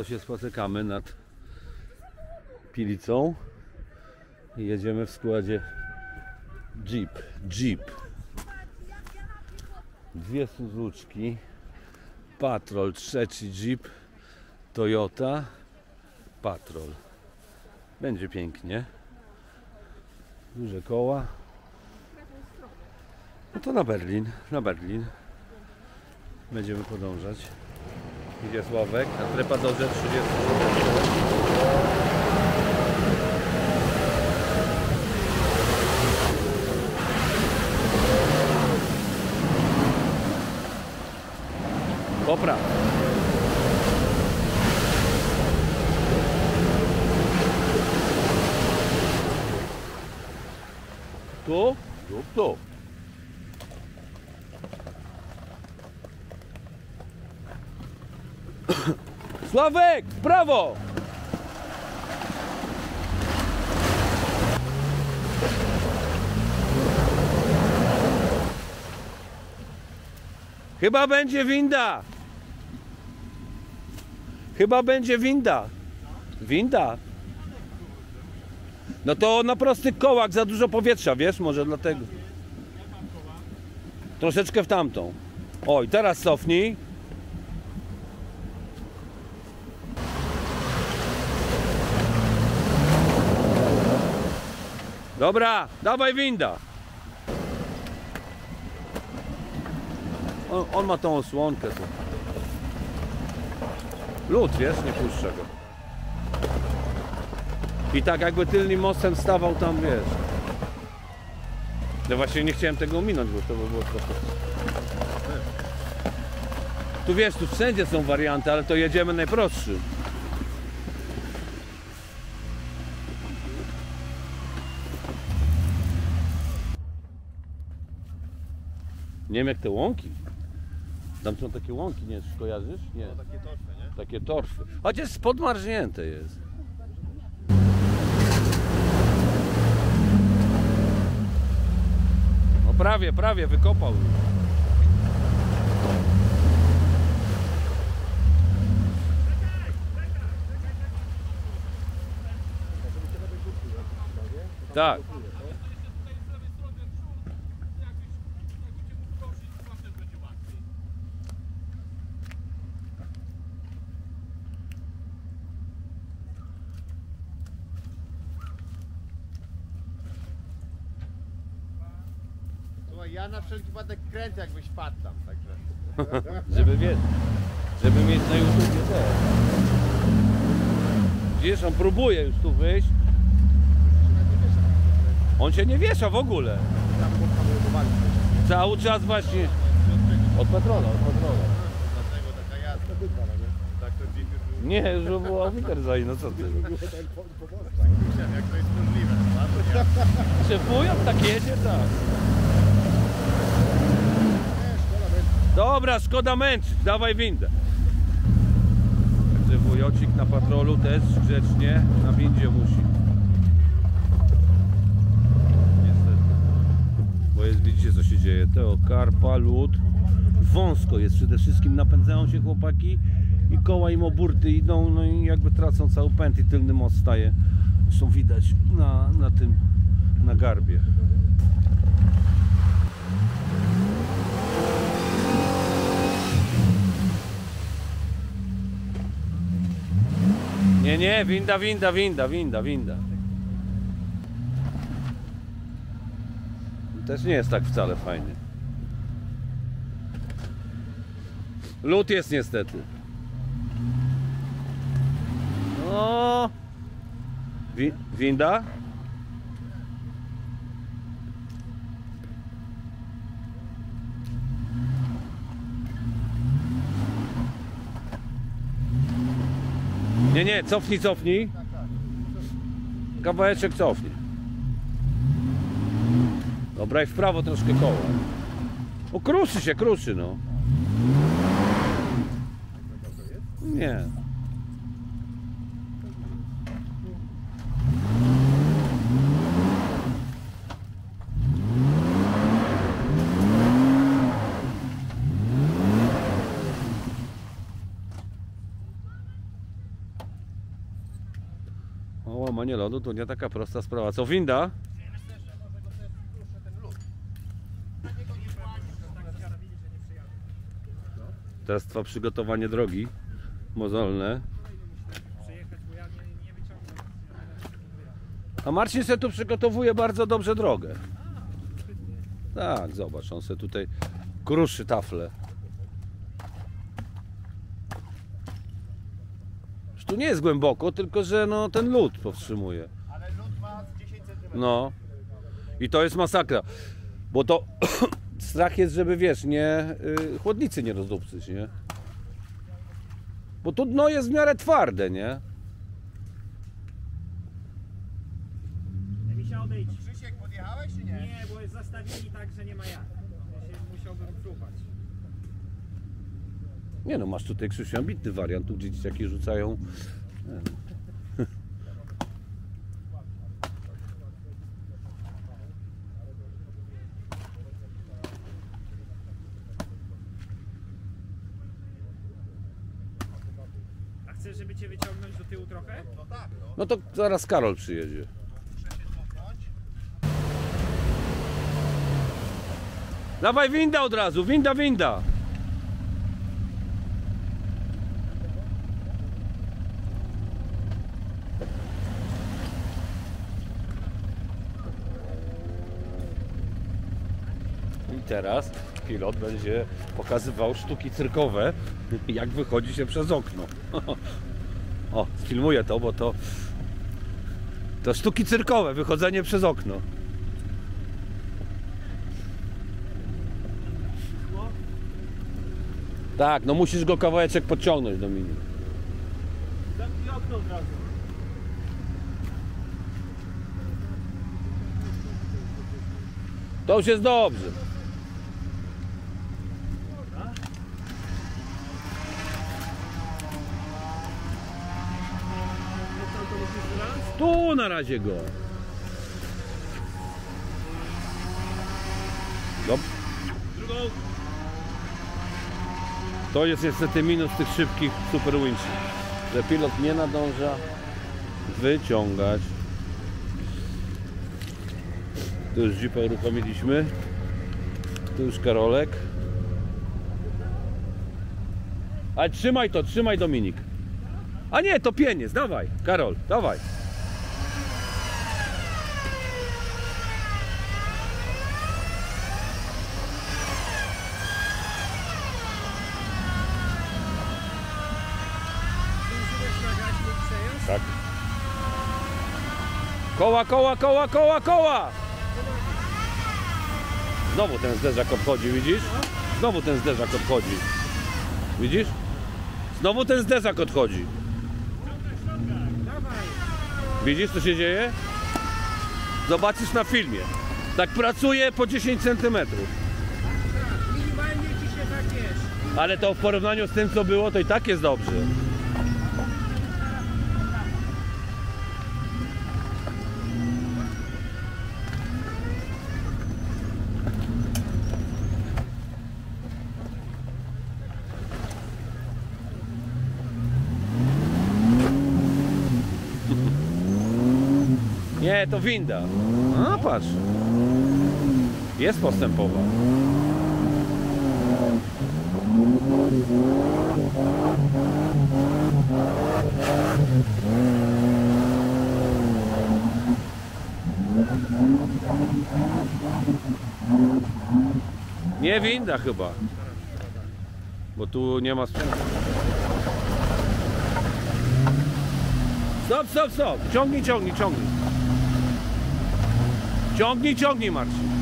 się spotykamy nad Pilicą i jedziemy w składzie Jeep. Dwie Suzuki, Patrol, trzeci Jeep, Toyota Patrol. Będzie pięknie. Duże koła. No to na Berlin. Będziemy podążać. Idzie Sławek na trepadorze 30. Popraw. Tu? Tu. Sławek, w prawo! Chyba będzie winda. Winda. No to na prostych kołach za dużo powietrza, wiesz, może dlatego. Troszeczkę w tamtą. Oj, teraz cofnij. Dobra, dawaj winda. On ma tą osłonkę tu. Lód, wiesz, nie puszcza go. I tak jakby tylnym mostem stawał tam, wiesz. No właśnie nie chciałem tego ominąć, bo to by było trochę... Tu wiesz, tu wszędzie są warianty, ale to jedziemy najprostszy. Nie wiem jak te łąki. Tam są takie łąki, nie kojarzysz? Nie. No, takie torfy, nie? Takie torfy. Chociaż podmarznięte jest. No prawie wykopał. Tak. Słuchaj, ja na wszelki wypadek kręcę, jakbyś wpadł tam, także... Żeby mieć na YouTubie też. Wiesz, on próbuje już tu wyjść. On się nie wiesza w ogóle. Cały czas właśnie. Od patrona. Dlatego taka jazda. Tak to Jeep już był... Nie, już było oficer za no co ty. Tak myślałem, jak to jest możliwe. Szefują, tak jedzie, tak. Dobra, szkoda męczyć, dawaj windę. Także wujocik na patrolu też grzecznie na windzie musi. Niestety. Bo jest, widzicie co się dzieje. Teo, karpa, lód. Wąsko jest przede wszystkim, napędzają się chłopaki i koła im o burty idą, no i jakby tracą cały pęd i tylny most staje. Zresztą widać na garbie. Nie, winda. Też nie jest tak wcale fajnie. Lód jest niestety. No. Winda? Nie, cofnij. Kawałeczek cofnij. Dobra, i w prawo troszkę koła. O, kruszy no. Nie. łamanie lodu to nie taka prosta sprawa. Co, winda? Teraz trwa przygotowanie drogi mozolne. A Marcin se tu przygotowuje bardzo dobrze drogę. Tak, zobacz, on se tutaj kruszy taflę. Już tu nie jest głęboko, tylko że no, ten lód powstrzymuje. Ale lód ma 10 cm. No. I to jest masakra. Bo to strach jest, żeby wiesz, nie chłodnicy nie rozdupcyć, nie? Bo tu dno jest w miarę twarde, nie? Misia, odejdź. Krzysiek, podjechałeś czy nie? Nie, bo jest zastawili tak, że nie ma jak. Ja się musiałbym czuwać. Nie no, masz tutaj, Krzysiu, ambitny wariant, tu gdzie dzieciaki rzucają. A chcesz, żeby cię wyciągnąć do tyłu trochę? No tak, no. No to zaraz Karol przyjedzie. Muszę się cofnąć. Dawaj winda od razu, winda, winda. I teraz pilot będzie pokazywał sztuki cyrkowe, jak wychodzi się przez okno. O, sfilmuję to, bo to sztuki cyrkowe, wychodzenie przez okno. Tak, no musisz go kawałeczek podciągnąć, Dominik. Zamknij okno od razu. To już jest dobrze. Tu na razie go. Dob. Drugą. To jest niestety minus tych szybkich super winch, że pilot nie nadąża wyciągać. Tu już Jeepa uruchomiliśmy. Tu już Karolek. Ale trzymaj Dominik. A nie, to pieniec, dawaj, Karol, dawaj. Tak. Koła! Znowu ten zderzak odchodzi, widzisz? Znowu ten zderzak odchodzi. Widzisz? Znowu ten zderzak odchodzi. Widzisz, co się dzieje? Zobaczysz na filmie. Tak pracuje po 10 cm. Minimalnie ci się tak wiesz. Ale to w porównaniu z tym, co było, to i tak jest dobrze. Nie, to winda. A patrz. Jest postępowa. Nie winda chyba. Bo tu nie ma sprzętu. Stop. Ciągnij. Ciągnij, Marcin.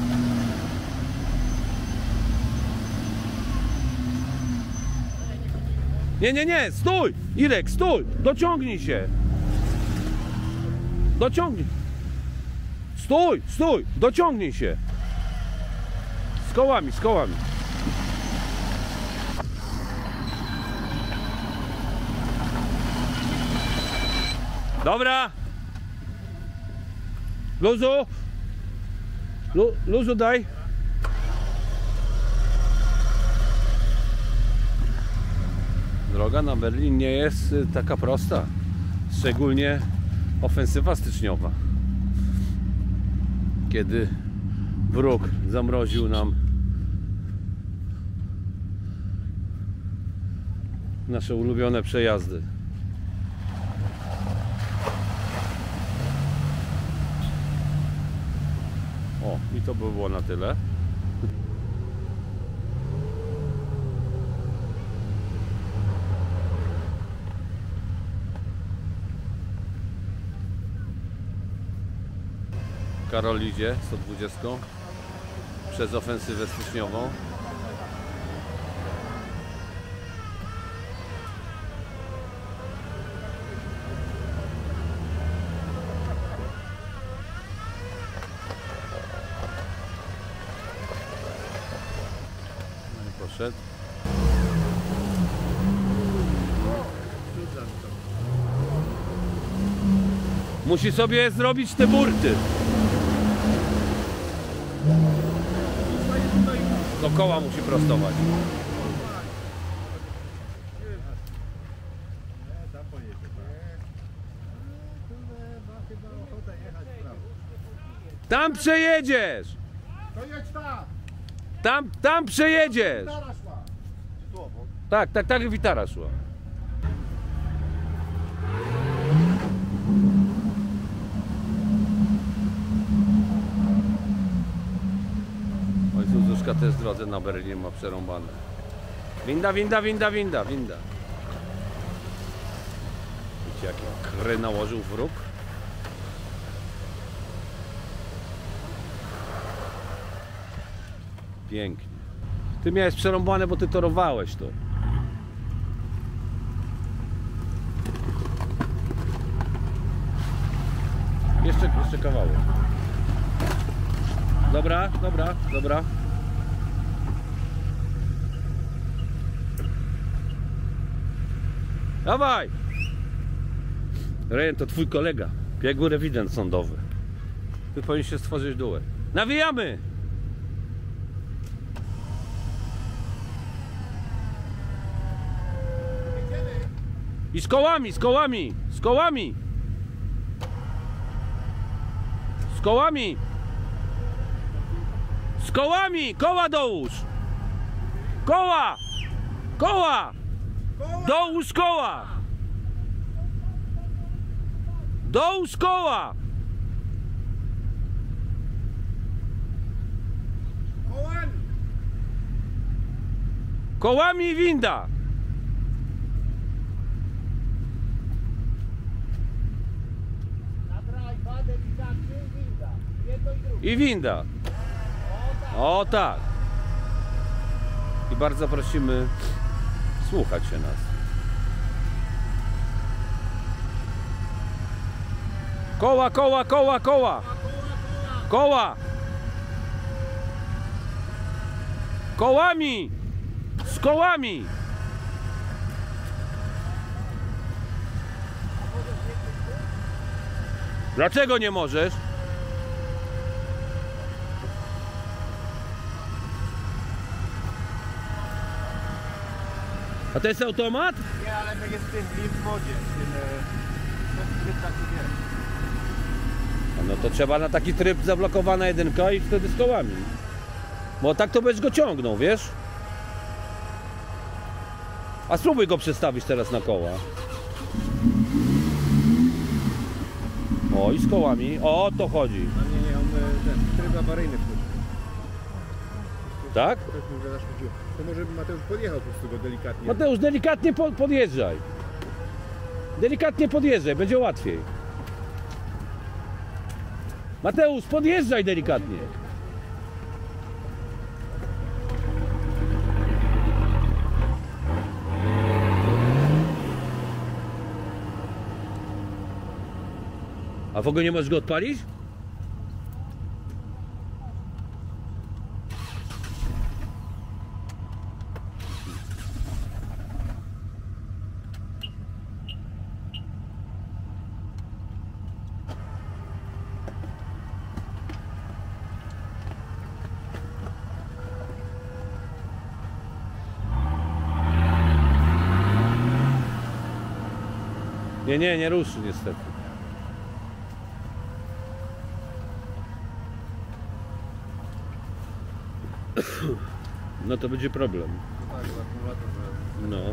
Nie, stój! Irek, stój! Dociągnij się! Dociągnij! Stój! Dociągnij się! Z kołami. Dobra! Luzu daj! Droga na Berlin nie jest taka prosta. Szczególnie ofensywa styczniowa. Kiedy wróg zamroził nam nasze ulubione przejazdy. O, i to by było na tyle. Karol idzie 120 przez ofensywę styczniową. No i poszedł. Musi sobie zrobić te burty. Do koła musi prostować. Tam przejedziesz! To jedź Tam przejedziesz! Witara szła. Tu obok. Tak, Witara szła. Oj, Zuzuszka też w drodze na Berlinie ma przerąbane. Winda. Widzicie, jaki kry nałożył wróg? Pięknie. Ty miałeś przerąbane, bo ty torowałeś to. Jeszcze kawałek. Dobra. Dawaj! Rejen, to twój kolega. Biegły rewident sądowy. Ty powinieneś się stworzyć duet. Nawijamy! I z kołami! Koła dołóż! Koła! Dołóż koła! Dołóż koła! Kołami winda! I winda. O tak. I bardzo prosimy słuchać się nas. Koła! Kołami! Z kołami! Dlaczego nie możesz? A to jest automat? Nie, ale my jest w tym w wodzie. To jest tryb taki, wiesz. No to trzeba na taki tryb zablokowana jedynka i wtedy z kołami. Bo tak to będziesz go ciągnął, wiesz? A spróbuj go przestawić teraz na koła. O, i z kołami. O to chodzi. Nie, on ten tryb awaryjny wchodzi. Tak? To już może zaszkodziło. To może by Mateusz podjechał po prostu go delikatnie. Mateusz, delikatnie podjeżdżaj. Delikatnie podjeżdżaj, będzie łatwiej. Mateusz, podjeżdżaj delikatnie. A w ogóle nie możesz go odpalić? Nie ruszy niestety. No to będzie problem. Tak, z akumulatorem. No.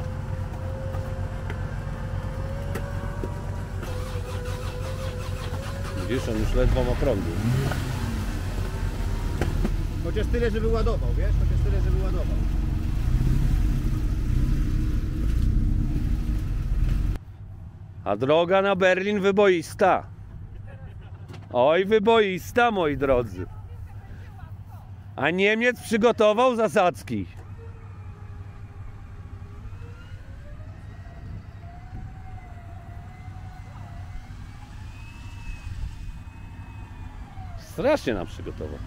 Widzisz, on już ledwo ma prądu. Chociaż tyle, żeby ładował, wiesz? Chociaż tyle, żeby ładował. A droga na Berlin wyboista. Oj, wyboista, moi drodzy. A Niemiec przygotował zasadzki. Strasznie nam przygotował.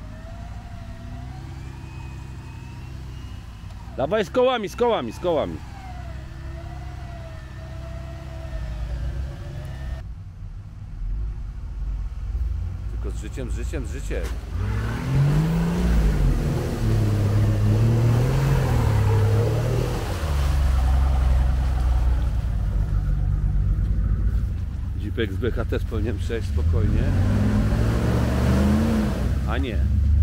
Dawaj z kołami, z kołami, z kołami. Tylko z życiem, z życiem, z życiem. Jeepek z BH też powinien przejść spokojnie. A nie.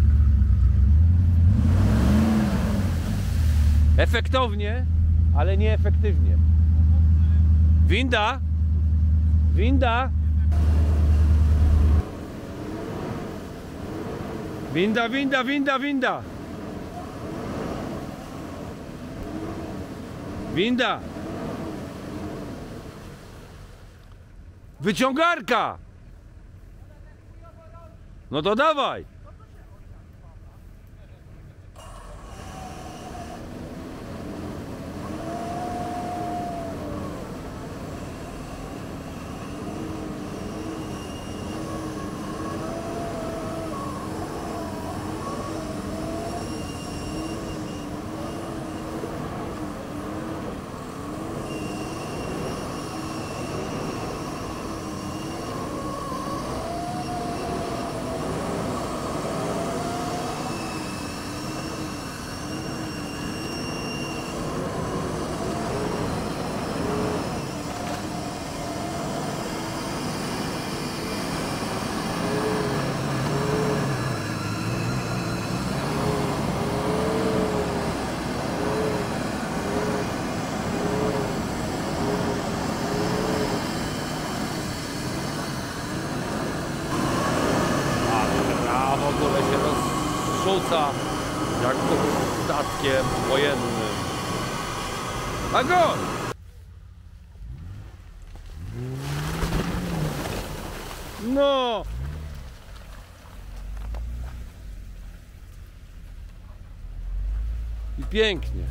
Efektownie, ale nieefektywnie. Winda! Winda! Winda, winda, winda, winda! Winda! Wyciągarka! No to dawaj! W ogóle się rozrzuca jak to statkiem wojennym. A go! No! I pięknie.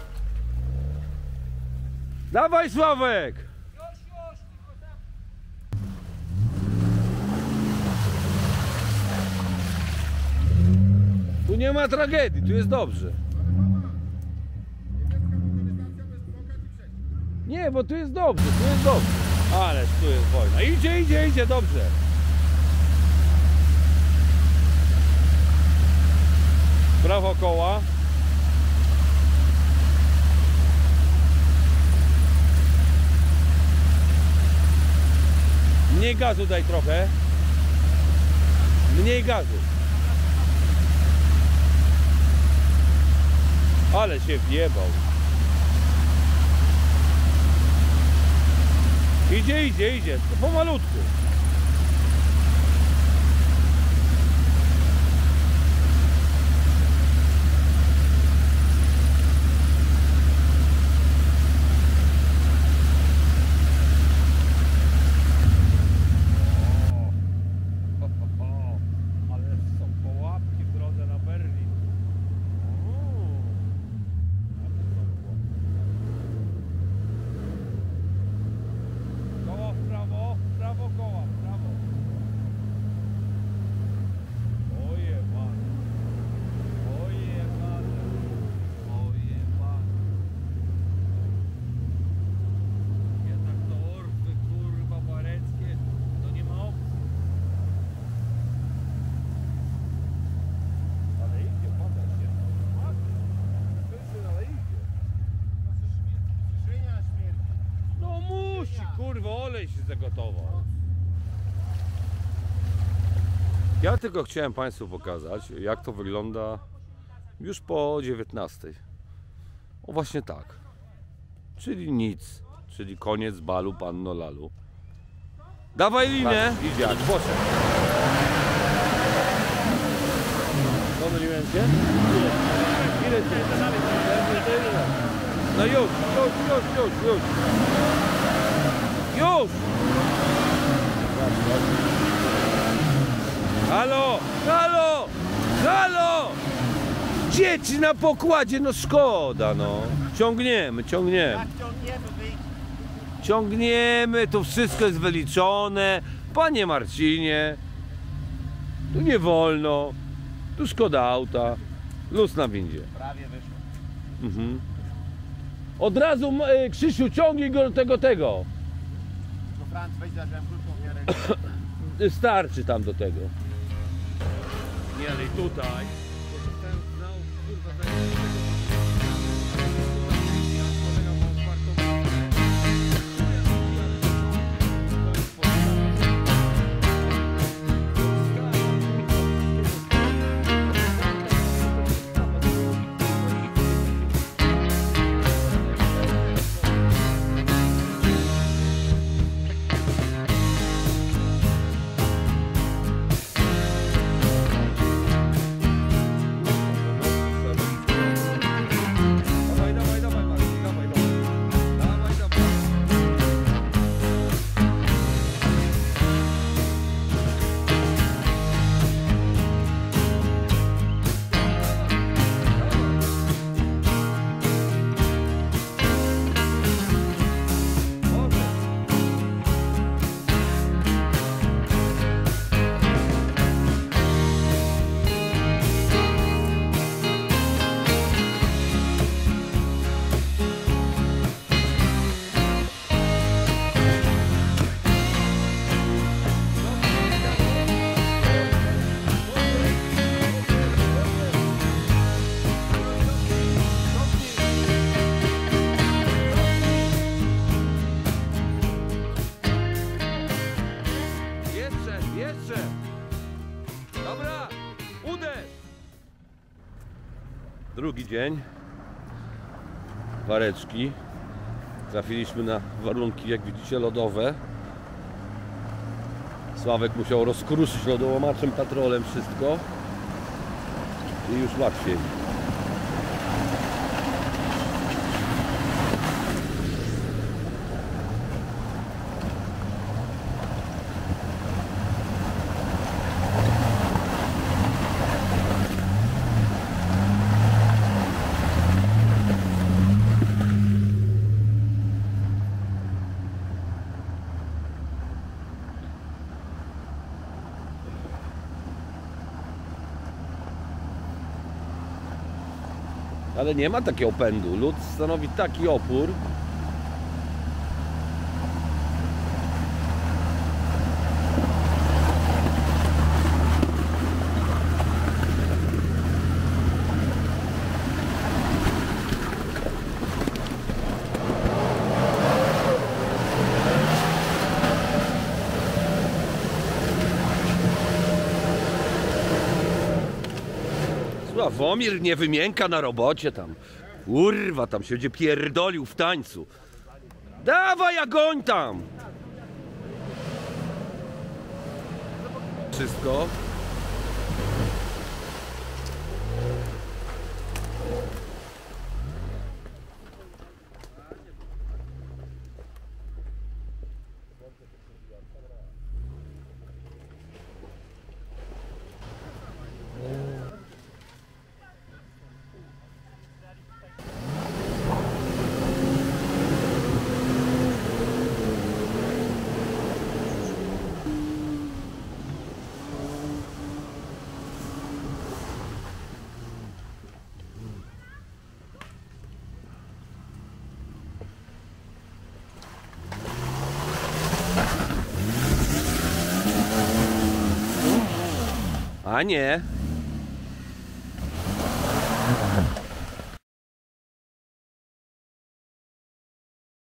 Dawaj, Sławek! Tu nie ma tragedii, tu jest dobrze. Nie, bo tu jest dobrze, tu jest dobrze. Ależ tu jest wojna. Idzie, idzie, idzie, dobrze. Prawo koła. Mniej gazu daj trochę. Mniej gazu. Ale się wjebał. Idzie, idzie, idzie. Pomalutku. Ale są połapki w drodze na Berlin. Koła w prawo, w prawo koła, w prawo. Oje man. Oje man. Oje man. Jednak to Orwy, kurwa, bareckie, to nie ma opcji. Ale idzie, pada się. Ale idzie. Skrzynia śmierci. No musi, kurwa, olej się zagotował. Ja tylko chciałem Państwu pokazać, jak to wygląda Już po 19. O właśnie tak. Czyli nic. Czyli koniec balu Panno Lalu. Dawaj linę! Idzie jak poszedł. Pomyliłem się? Ile cię? No już. Już! Halo! Dzieci na pokładzie, no szkoda, no. Ciągniemy. Jak ciągniemy, wyjdź. Ciągniemy, to wszystko jest wyliczone. Panie Marcinie, tu nie wolno. Tu szkoda auta. Luz na windzie. Prawie wyszło. Mhm. Od razu, Krzysiu, ciągnij go do tego. No Franc, weź zacząłem krótką miarę. Starczy tam do tego. Nie, ale i tutaj. Jeszcze! Dobra! Uderz! Drugi dzień. Wareczki. Trafiliśmy na warunki, jak widzicie, lodowe. Sławek musiał rozkruszyć lodołamaczem, patrolem wszystko. I już łatwiej. Ale nie ma takiego pędu. Lód stanowi taki opór. Sławomir nie wymięka na robocie tam. Kurwa, tam się będzie pierdolił w tańcu. Dawaj, agoń tam! Wszystko. A nie.